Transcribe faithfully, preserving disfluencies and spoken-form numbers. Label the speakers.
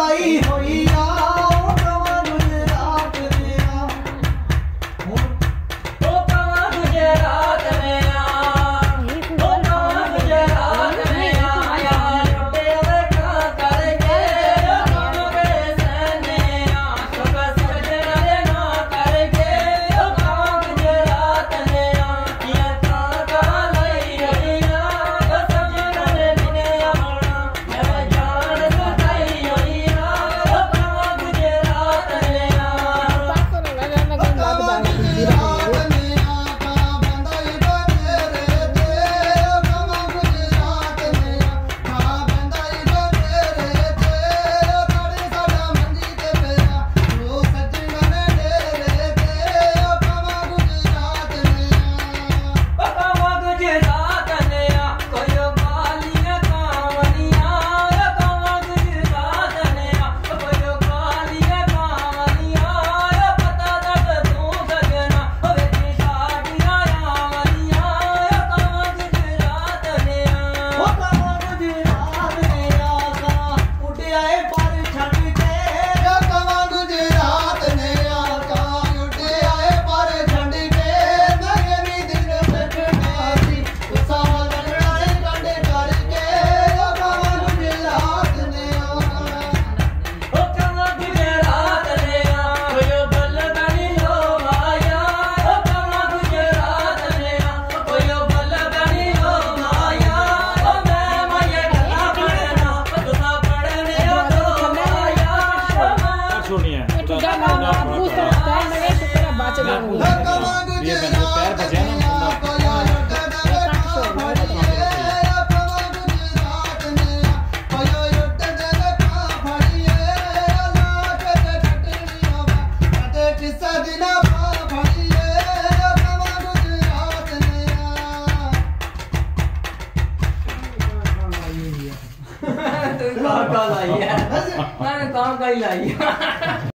Speaker 1: लाई होई आ कवा गुजरात में आ ओ कवा गुजरात में आ ओ कवा गुजरात में आ यार लुटे वे का करके कवा के सने आ सब सजना रे ना करके ओ कवा गुजरात में आ ये का का लाई होई आ सजना रे ने आना मैं जान सताई होई आ ओ कवा गुजरात में आ
Speaker 2: Passo non è una grande banda di
Speaker 3: ये मैंने पैर बचे
Speaker 1: कहाँ कहाँ लाई है? मैंने कहाँ कहीं लाई है?